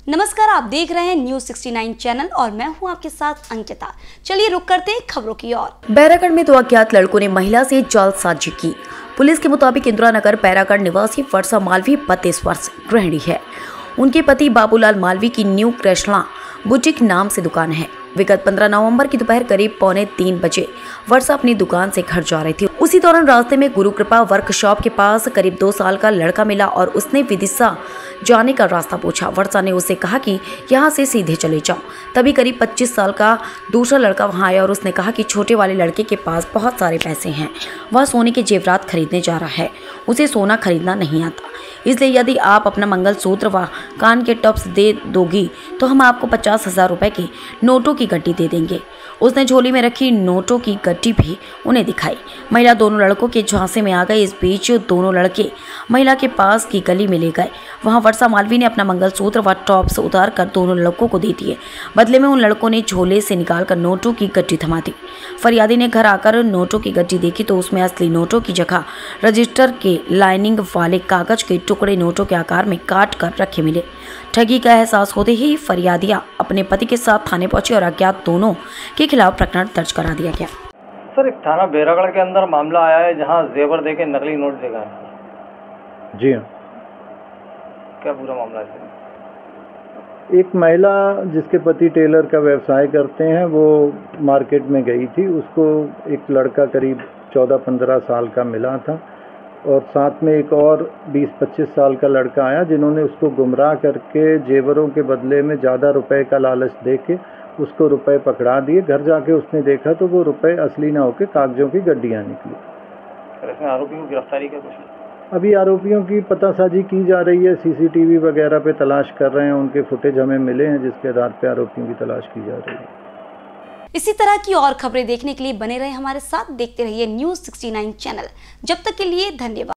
नमस्कार, आप देख रहे हैं न्यूज 69 चैनल और मैं हूं आपके साथ अंकिता। चलिए रुक करते हैं खबरों की ओर। बैरागढ़ में 2 अज्ञात लड़कों ने महिला से जालसाजी की। पुलिस के मुताबिक इंदिरा नगर बैरागढ़ निवासी वर्षा मालवी 32 वर्ष गृहिणी है। उनके पति बाबूलाल मालवी की न्यू कृष्णा बुटीक नाम से दुकान है। विगत 15 नवंबर की दोपहर करीब 2:45 बजे वर्षा अपनी दुकान से घर जा रही थी। उसी दौरान रास्ते में गुरु कृपा वर्कशॉप के पास करीब 2 साल का लड़का मिला और उसने विदिशा जाने का रास्ता पूछा। वर्षा ने उसे कहा कि यहाँ से सीधे चले जाओ। तभी करीब 25 साल का दूसरा लड़का वहाँ आया और उसने कहा कि छोटे वाले लड़के के पास बहुत सारे पैसे हैं, वह सोने के जेवरात खरीदने जा रहा है, उसे सोना खरीदना नहीं आता, इसलिए यदि आप अपना मंगलसूत्र व कान के टॉप्स दे दोगी तो हम आपको 50,000 रुपये की नोटों की गड्डी दे देंगे। उसने झोली में रखी नोटों की गड्डी भी उन्हें दिखाई। महिला दोनों लड़कों के झांसे में आ गई। इस बीच दोनों लड़के महिला के पास की गली में ले गए। वहां वर्षा मालवी ने अपना मंगलसूत्र व टॉप्स उतार कर दोनों लड़कों को दे दिए। बदले में उन लड़कों ने झोले से निकालकर नोटों की गड्डी थमा दी। फरियादी ने घर आकर नोटों की गड्डी देखी तो उसमें असली नोटों की जगह रजिस्टर के लाइनिंग वाले कागज के टुकड़े नोटों के आकार में काट कर रखे मिले। ठगी का एहसास होते ही फरियादिया अपने पति के साथ थाने पहुंची और अज्ञात दोनों के खिलाफ प्रकरण दर्ज करा दिया गया। सर, एक थाना बैरागढ़ के अंदर मामला आया है जहां जेवर देके नकली नोट देगा है। जी हाँ। क्या पूरा मामला है? एक महिला जिसके पति टेलर का व्यवसाय करते हैं, वो मार्केट में गई थी। उसको एक लड़का करीब 14-15 साल का मिला था और साथ में एक और 20-25 साल का लड़का आया, जिन्होंने उसको गुमराह करके जेवरों के बदले में ज़्यादा रुपए का लालच देके उसको रुपए पकड़ा दिए। घर जाके उसने देखा तो वो रुपए असली ना होके कागजों की गड्डियाँ निकली। इसमें आरोपियों की गिरफ्तारी का कुछ? अभी आरोपियों की पतासाजी की जा रही है। सीसीटीवी वगैरह पे तलाश कर रहे हैं। उनके फुटेज हमें मिले हैं जिसके आधार पे आरोपियों की तलाश की जा रही है। इसी तरह की और खबरें देखने के लिए बने रहे हमारे साथ। देखते रहिए न्यूज 69 चैनल। जब तक के लिए धन्यवाद।